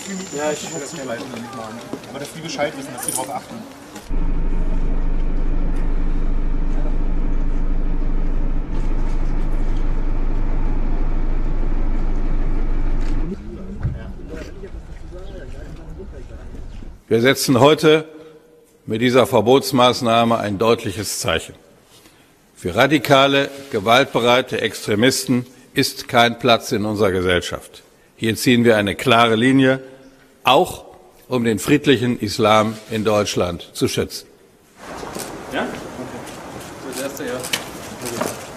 Ja, ich will das zugreifen. Aber dass die Bescheid wissen, dass sie darauf achten. Wir setzen heute mit dieser Verbotsmaßnahme ein deutliches Zeichen. Für radikale, gewaltbereite Extremisten ist kein Platz in unserer Gesellschaft. Hier ziehen wir eine klare Linie, auch um den friedlichen Islam in Deutschland zu schützen. Ja? Okay. Das erste, ja.